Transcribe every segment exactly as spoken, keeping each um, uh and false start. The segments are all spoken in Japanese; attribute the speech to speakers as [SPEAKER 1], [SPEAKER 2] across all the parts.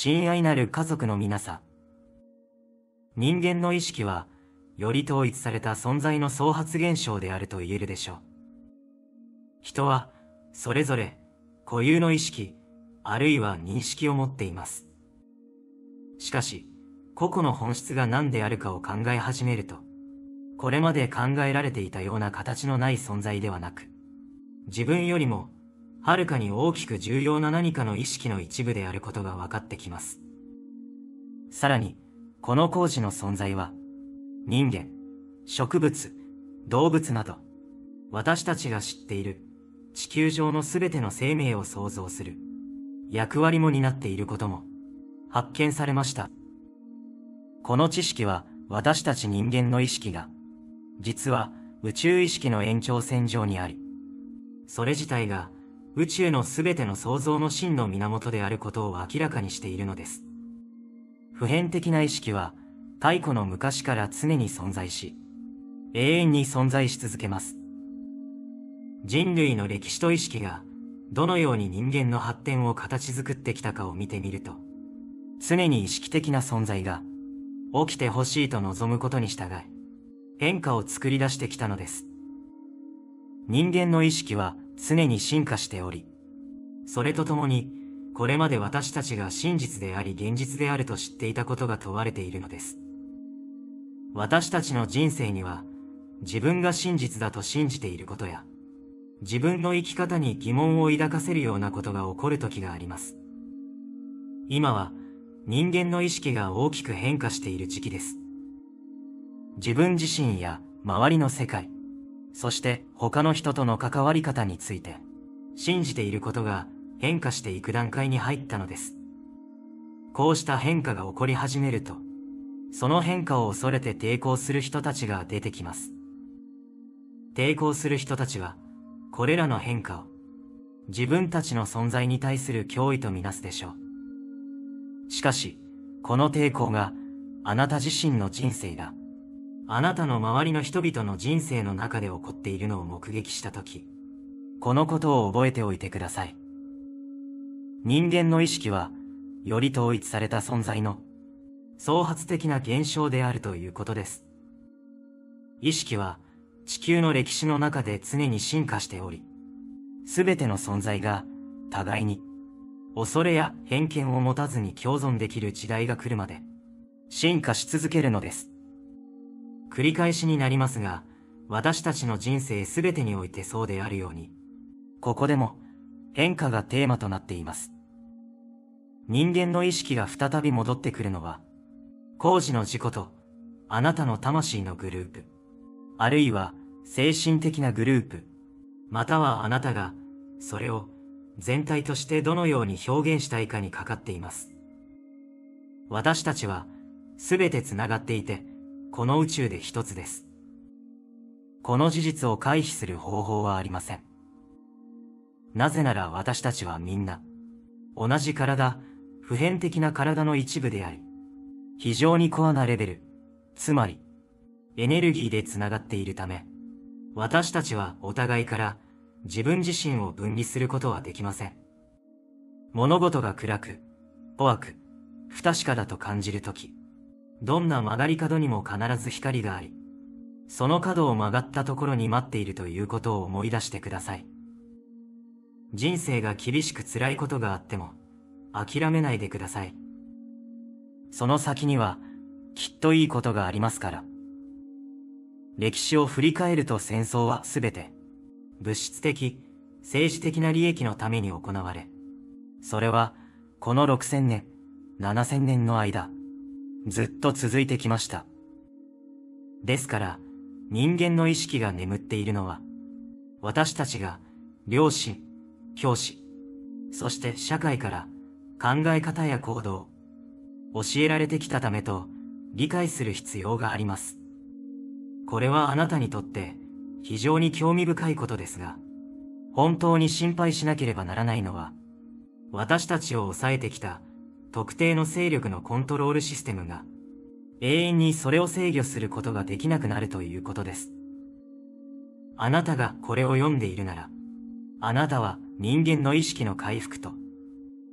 [SPEAKER 1] 親愛なる家族の皆さん。人間の意識は、より統一された存在の創発現象であると言えるでしょう。人は、それぞれ、固有の意識、あるいは認識を持っています。しかし、個々の本質が何であるかを考え始めると、これまで考えられていたような形のない存在ではなく、自分よりも、はるかに大きく重要な何かの意識の一部であることが分かってきます。さらに、この工事の存在は、人間、植物、動物など、私たちが知っている地球上のすべての生命を創造する役割も担っていることも発見されました。この知識は私たち人間の意識が、実は宇宙意識の延長線上にあり、それ自体が宇宙のすべての創造の真の源であることを明らかにしているのです。普遍的な意識は太古の昔から常に存在し、永遠に存在し続けます。人類の歴史と意識がどのように人間の発展を形作ってきたかを見てみると、常に意識的な存在が起きてほしいと望むことに従い、変化を作り出してきたのです。人間の意識は常に進化しており、それとともに、これまで私たちが真実であり現実であると知っていたことが問われているのです。私たちの人生には、自分が真実だと信じていることや、自分の生き方に疑問を抱かせるようなことが起こる時があります。今は、人間の意識が大きく変化している時期です。自分自身や周りの世界、そして他の人との関わり方について、信じていることが変化していく段階に入ったのです。こうした変化が起こり始めると、その変化を恐れて抵抗する人たちが出てきます。抵抗する人たちは、これらの変化を自分たちの存在に対する脅威とみなすでしょう。しかし、この抵抗があなた自身の人生だ。あなたの周りの人々の人生の中で起こっているのを目撃したとき、このことを覚えておいてください。人間の意識は、より統一された存在の創発的な現象であるということです。意識は地球の歴史の中で常に進化しており、すべての存在が互いに恐れや偏見を持たずに共存できる時代が来るまで進化し続けるのです。繰り返しになりますが、私たちの人生すべてにおいてそうであるように、ここでも変化がテーマとなっています。人間の意識が再び戻ってくるのは、工事の事故とあなたの魂のグループ、あるいは精神的なグループ、またはあなたがそれを全体としてどのように表現したいかにかかっています。私たちはすべてつながっていて、この宇宙で一つです。この事実を回避する方法はありません。なぜなら私たちはみんな、同じ体、普遍的な体の一部であり、非常にコアなレベル、つまり、エネルギーでつながっているため、私たちはお互いから自分自身を分離することはできません。物事が暗く、怖く、不確かだと感じるとき、どんな曲がり角にも必ず光があり、その角を曲がったところに待っているということを思い出してください。人生が厳しく辛いことがあっても、諦めないでください。その先には、きっといいことがありますから。歴史を振り返ると戦争はすべて、物質的、政治的な利益のために行われ、それは、このろくせんねん、ななせんねんの間、ずっと続いてきました。ですから、人間の意識が眠っているのは、私たちが、良心、教師、そして社会から考え方や行動、教えられてきたためと理解する必要があります。これはあなたにとって非常に興味深いことですが、本当に心配しなければならないのは、私たちを抑えてきた特定の勢力のコントロールシステムが永遠にそれを制御することができなくなるということです。あなたがこれを読んでいるなら、あなたは人間の意識の回復と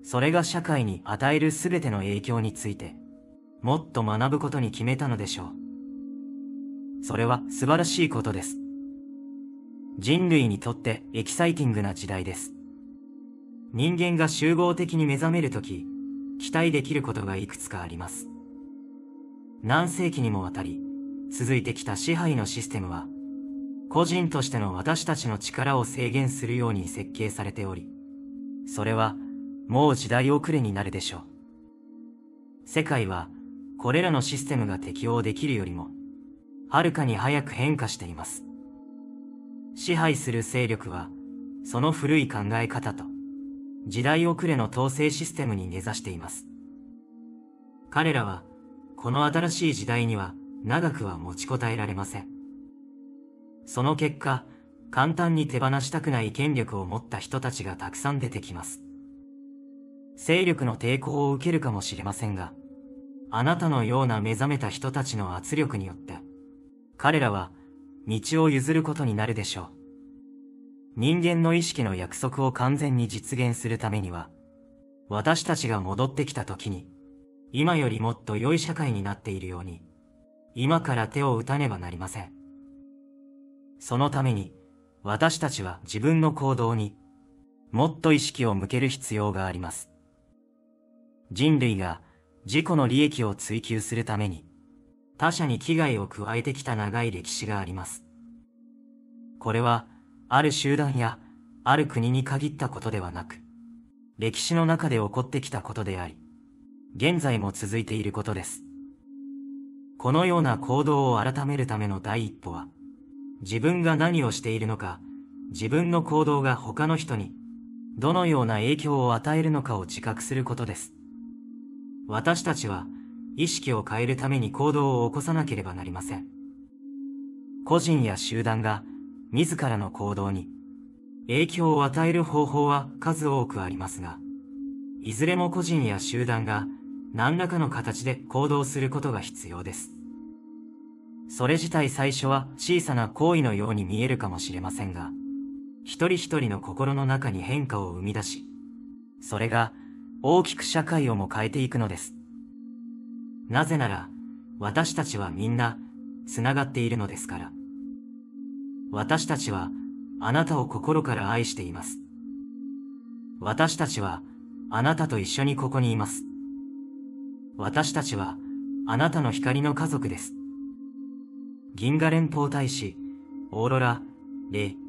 [SPEAKER 1] それが社会に与えるすべての影響について、もっと学ぶことに決めたのでしょう。それは素晴らしいことです。人類にとってエキサイティングな時代です。人間が集合的に目覚めるとき、期待できることがいくつかあります。何世紀にもわたり、続いてきた支配のシステムは、個人としての私たちの力を制限するように設計されており、それはもう時代遅れになるでしょう。世界はこれらのシステムが適応できるよりも、はるかに早く変化しています。支配する勢力は、その古い考え方と、時代遅れの統制システムに根ざしています。彼らは、この新しい時代には長くは持ちこたえられません。その結果、簡単に手放したくない権力を持った人たちがたくさん出てきます。勢力の抵抗を受けるかもしれませんが、あなたのような目覚めた人たちの圧力によって、彼らは道を譲ることになるでしょう。人間の意識の約束を完全に実現するためには、私たちが戻ってきた時に、今よりもっと良い社会になっているように、今から手を打たねばなりません。そのために、私たちは自分の行動にもっと意識を向ける必要があります。人類が自己の利益を追求するために、他者に危害を加えてきた長い歴史があります。これは、ある集団や、ある国に限ったことではなく、歴史の中で起こってきたことであり、現在も続いていることです。このような行動を改めるための第一歩は、自分が何をしているのか、自分の行動が他の人にどのような影響を与えるのかを自覚することです。私たちは意識を変えるために行動を起こさなければなりません。個人や集団が自らの行動に影響を与える方法は数多くありますが、いずれも個人や集団が何らかの形で行動することが必要です。それ自体最初は小さな行為のように見えるかもしれませんが、一人一人の心の中に変化を生み出し、それが大きく社会をも変えていくのです。なぜなら、私たちはみんなつながっているのですから。私たちはあなたを心から愛しています。私たちはあなたと一緒にここにいます。私たちはあなたの光の家族です。銀河連邦大使、オーロラ、レ・